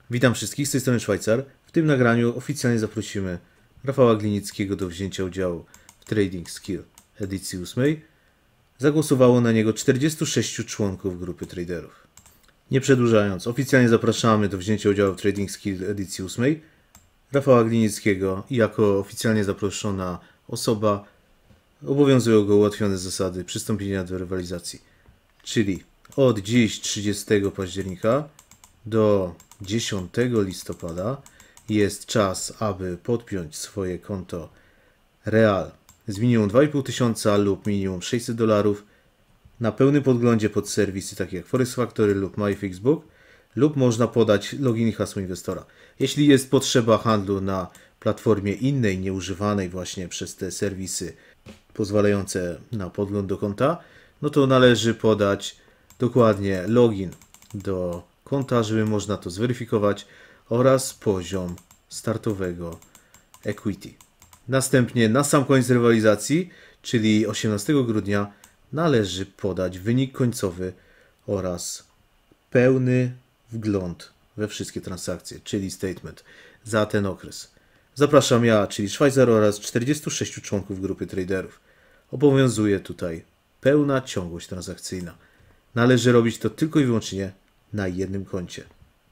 Witam wszystkich, z tej strony Szwajcar. W tym nagraniu oficjalnie zaprosimy Rafała Glinickiego do wzięcia udziału w Trading Skill edycji 8. Zagłosowało na niego 46 członków grupy traderów. Nie przedłużając, oficjalnie zapraszamy do wzięcia udziału w Trading Skill edycji 8. Rafała Glinickiego jako oficjalnie zaproszona osoba obowiązują go ułatwione zasady przystąpienia do rywalizacji. Czyli od dziś 30 października do 10 listopada jest czas, aby podpiąć swoje konto Real z minimum 2,5 tysiąca lub minimum $600 na pełnym podglądzie pod serwisy takie jak Forex Factory lub MyFixBook, lub można podać login i hasło inwestora. Jeśli jest potrzeba handlu na platformie innej, nieużywanej właśnie przez te serwisy pozwalające na podgląd do konta, no to należy podać dokładnie login do konta, żeby można to zweryfikować, oraz poziom startowego equity. Następnie na sam koniec rywalizacji, czyli 18 grudnia, należy podać wynik końcowy oraz pełny wgląd we wszystkie transakcje, czyli statement za ten okres. Zapraszam ja, czyli Szwajcar, oraz 46 członków grupy traderów. Obowiązuje tutaj pełna ciągłość transakcyjna. Należy robić to tylko i wyłącznie na jednym koncie.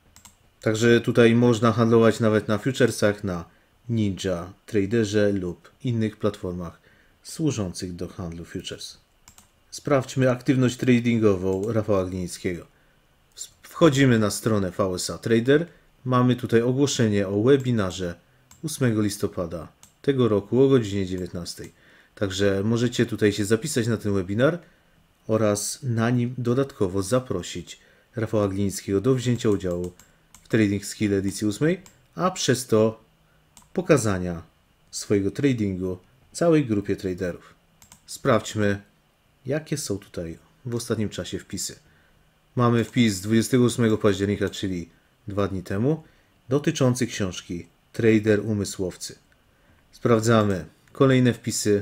Także tutaj można handlować nawet na futuresach, na Ninja Traderze lub innych platformach służących do handlu futures. Sprawdźmy aktywność tradingową Rafała Glinickiego. Wchodzimy na stronę VSA Trader. Mamy tutaj ogłoszenie o webinarze 8 listopada tego roku o godzinie 19. Także możecie tutaj się zapisać na ten webinar oraz na nim dodatkowo zaprosić Rafała Glinickiego do wzięcia udziału w Trading Skill edycji 8, a przez to pokazania swojego tradingu całej grupie traderów. Sprawdźmy, jakie są tutaj w ostatnim czasie wpisy. Mamy wpis z 28 października, czyli 2 dni temu, dotyczący książki Trader Umysłowcy. Sprawdzamy kolejne wpisy,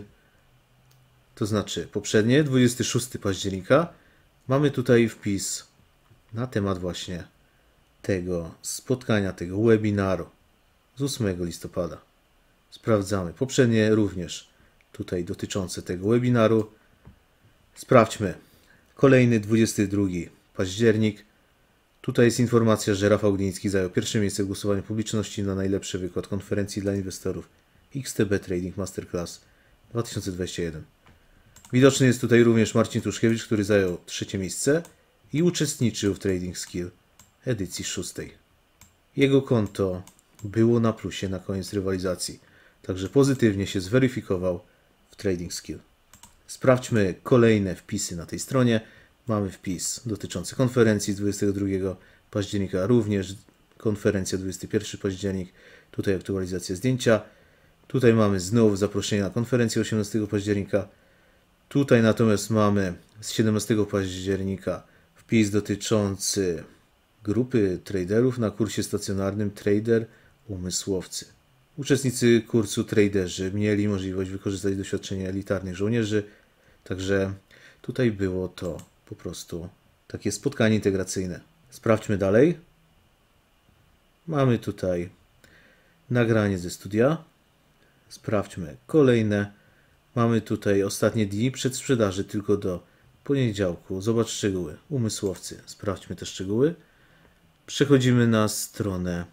to znaczy poprzednie, 26 października. Mamy tutaj wpis na temat właśnie tego spotkania, tego webinaru z 8 listopada. Sprawdzamy poprzednie również tutaj dotyczące tego webinaru. Sprawdźmy kolejny 22 październik. Tutaj jest informacja, że Rafał Glinicki zajął pierwsze miejsce w głosowaniu publiczności na najlepszy wykład konferencji dla inwestorów XTB Trading Masterclass 2021. Widoczny jest tutaj również Marcin Tuszkiewicz, który zajął trzecie miejsce i uczestniczył w Trading Skill edycji 6. Jego konto było na plusie na koniec rywalizacji, także pozytywnie się zweryfikował w Trading Skill. Sprawdźmy kolejne wpisy na tej stronie. Mamy wpis dotyczący konferencji z 22 października, również konferencja 21 październik, tutaj aktualizacja zdjęcia. Tutaj mamy znowu zaproszenie na konferencję 18 października. Tutaj natomiast mamy z 17 października wpis dotyczący grupy traderów na kursie stacjonarnym Trader Umysłowcy. Uczestnicy kursu traderzy mieli możliwość wykorzystać doświadczenia elitarnych żołnierzy, także tutaj było to po prostu takie spotkanie integracyjne. Sprawdźmy dalej. Mamy tutaj nagranie ze studia. Sprawdźmy kolejne. Mamy tutaj ostatnie dni przedsprzedaży tylko do poniedziałku. Zobacz szczegóły. Umysłowcy. Sprawdźmy te szczegóły. Przechodzimy na stronę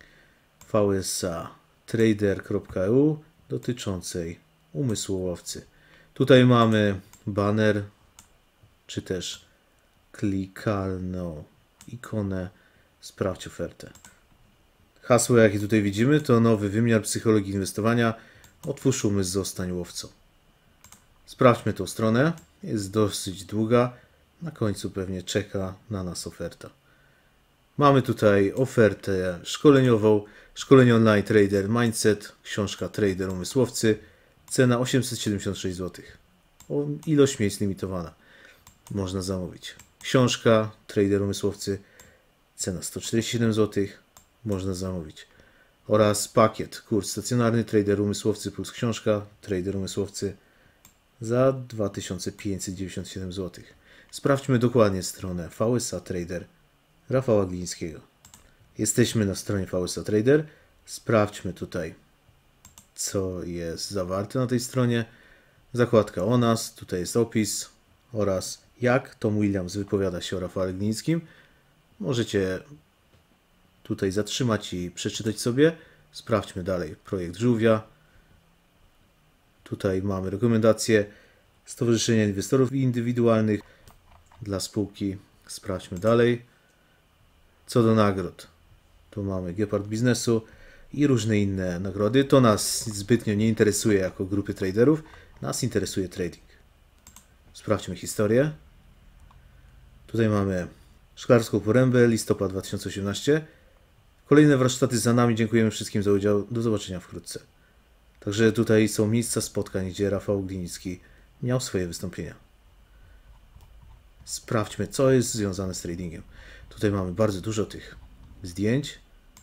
vsatrader.eu dotyczącej umysłowcy. Tutaj mamy banner, czy też klikalną ikonę sprawdź ofertę. Hasło, jakie tutaj widzimy, to nowy wymiar psychologii inwestowania. Otwórz umysł, zostań łowcą. Sprawdźmy tą stronę. Jest dosyć długa. Na końcu pewnie czeka na nas oferta. Mamy tutaj ofertę szkoleniową. Szkolenie online Trader Mindset. Książka Trader Umysłowcy. Cena 876 zł. Ilość miejsc limitowana. Można zamówić. Książka Trader Umysłowcy. Cena 147 zł. Można zamówić. Oraz pakiet, kurs stacjonarny Trader Umysłowcy plus książka Trader Umysłowcy za 2597 zł. Sprawdźmy dokładnie stronę VSA Trader Rafała Glińskiego. Jesteśmy na stronie VSA Trader. Sprawdźmy tutaj, co jest zawarte na tej stronie. Zakładka o nas, tutaj jest opis oraz jak Tom Williams wypowiada się o Rafale Glinickim. Możecie tutaj zatrzymać i przeczytać sobie. Sprawdźmy dalej projekt Żółwia. Tutaj mamy rekomendacje Stowarzyszenia Inwestorów Indywidualnych dla spółki. Sprawdźmy dalej. Co do nagród, tu mamy Gepard Biznesu i różne inne nagrody. To nas zbytnio nie interesuje jako grupy traderów. Nas interesuje trading. Sprawdźmy historię. Tutaj mamy Szklarsko Porębę, listopad 2018. Kolejne warsztaty za nami. Dziękujemy wszystkim za udział. Do zobaczenia wkrótce. Także tutaj są miejsca spotkań, gdzie Rafał Glinicki miał swoje wystąpienia. Sprawdźmy, co jest związane z tradingiem. Tutaj mamy bardzo dużo tych zdjęć.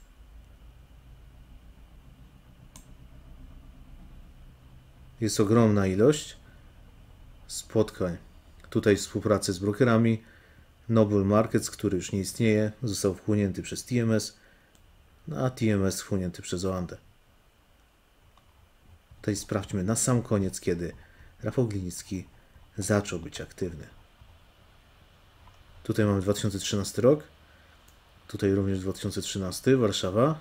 Jest ogromna ilość spotkań. Tutaj współpracy z brokerami. Noble Markets, który już nie istnieje, został wchłonięty przez TMS, a TMS wchłonięty przez Oandę. Tutaj sprawdźmy na sam koniec, kiedy Rafał Glinicki zaczął być aktywny. Tutaj mamy 2013 rok. Tutaj również 2013, Warszawa.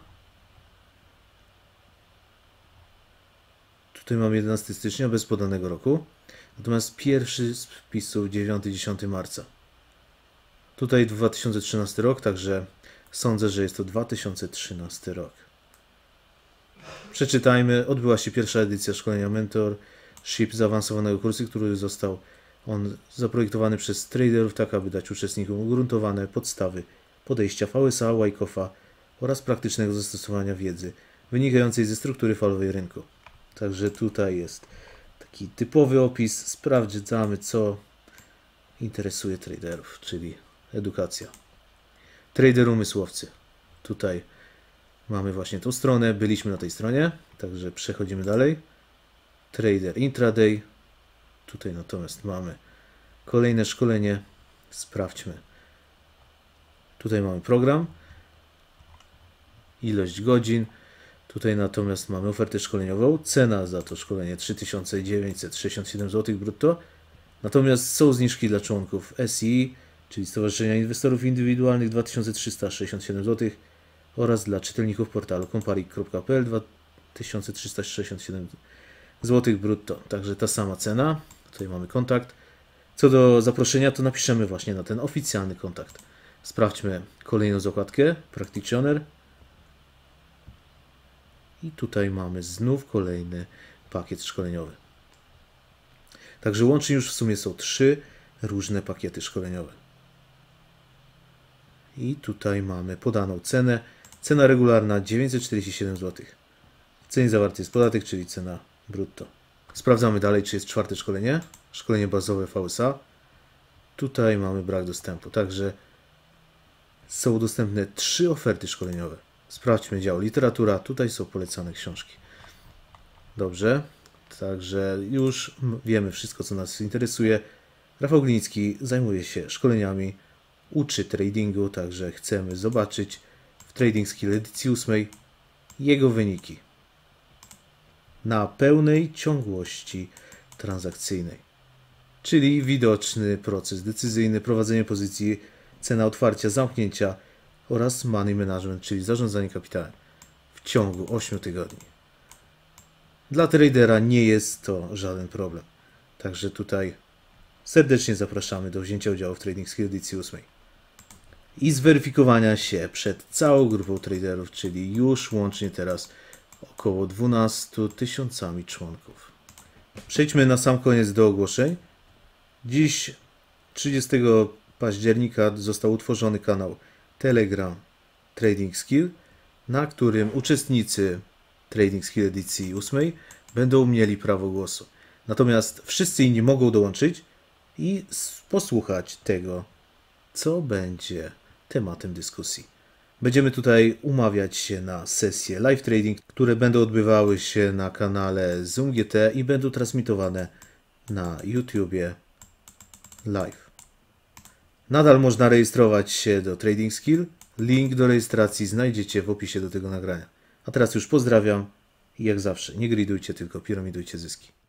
Tutaj mamy 11 stycznia bez podanego roku. Natomiast pierwszy z wpisów 9-10 marca. Tutaj 2013 rok, także sądzę, że jest to 2013 rok. Przeczytajmy. Odbyła się pierwsza edycja szkolenia Mentorship zaawansowanego kursu, który został on zaprojektowany przez traderów tak, aby dać uczestnikom ugruntowane podstawy podejścia VSA, Wyckoff'a oraz praktycznego zastosowania wiedzy wynikającej ze struktury falowej rynku. Także tutaj jest taki typowy opis. Sprawdzamy, co interesuje traderów, czyli edukacja. Trader umysłowcy. Tutaj mamy właśnie tą stronę. Byliśmy na tej stronie, także przechodzimy dalej. Trader intraday. Tutaj natomiast mamy kolejne szkolenie. Sprawdźmy. Tutaj mamy program. Ilość godzin. Tutaj natomiast mamy ofertę szkoleniową. Cena za to szkolenie 3967 zł brutto. Natomiast są zniżki dla członków SI, czyli Stowarzyszenia Inwestorów Indywidualnych 2367 zł oraz dla czytelników portalu comparik.pl 2367 zł brutto. Także ta sama cena. Tutaj mamy kontakt. Co do zaproszenia, to napiszemy właśnie na ten oficjalny kontakt. Sprawdźmy kolejną zakładkę. Practitioner. I tutaj mamy znów kolejny pakiet szkoleniowy. Także łącznie już w sumie są 3 różne pakiety szkoleniowe. I tutaj mamy podaną cenę. Cena regularna 947 zł. W cenie zawarty jest podatek, czyli cena brutto. Sprawdzamy dalej, czy jest 4. szkolenie. Szkolenie bazowe VSA. Tutaj mamy brak dostępu. Także są dostępne 3 oferty szkoleniowe. Sprawdźmy dział literatura. Tutaj są polecane książki. Dobrze. Także już wiemy wszystko, co nas interesuje. Rafał Glinicki zajmuje się szkoleniami, uczy tradingu, także chcemy zobaczyć w Trading Skill edycji 8 jego wyniki na pełnej ciągłości transakcyjnej. Czyli widoczny proces decyzyjny, prowadzenie pozycji, cena otwarcia, zamknięcia oraz money management, czyli zarządzanie kapitałem w ciągu 8 tygodni. Dla tradera nie jest to żaden problem. Także tutaj serdecznie zapraszamy do wzięcia udziału w Trading Skill edycji 8 i zweryfikowania się przed całą grupą traderów, czyli już łącznie teraz około 12 000 członków. Przejdźmy na sam koniec do ogłoszeń. Dziś 30 października został utworzony kanał Telegram Trading Skill, na którym uczestnicy Trading Skill edycji 8 będą mieli prawo głosu. Natomiast wszyscy inni mogą dołączyć i posłuchać tego, co będzie tematem dyskusji. Będziemy tutaj umawiać się na sesje live trading, które będą odbywały się na kanale ZoomGT i będą transmitowane na YouTubie live. Nadal można rejestrować się do Trading Skill Link do rejestracji znajdziecie w opisie do tego nagrania. A teraz już pozdrawiam i jak zawsze, nie gridujcie, tylko piramidujcie zyski.